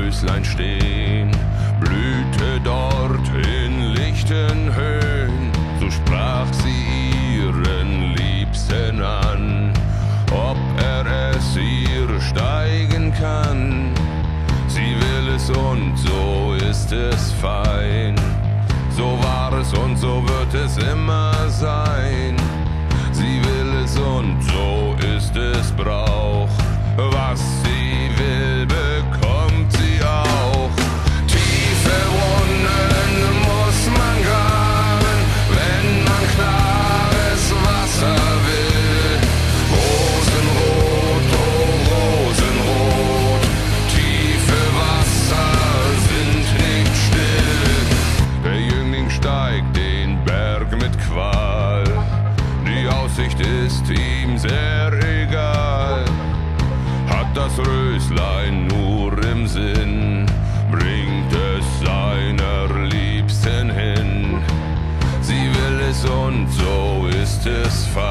Röslein stehen, blühte dort in lichten Höhen. So sprach sie ihren Liebsten an, ob er es ihr steigen kann. Sie will es und so ist es fein. So war es und so wird es immer sein. Sie will es und so ist es Brauch. Was sie will, bekommt sie auch. Tiefe Brunnen muss man graben, wenn man klares Wasser will. Rosenrot, oh Rosenrot, tiefe Wasser sind nicht still. Der Jüngling steigt den Berg mit Qual, die Aussicht ist ihm sehr egal. Hat das Röslein nur im Sinn, bringt es seiner Liebsten hin. Sie will es und so ist es fein.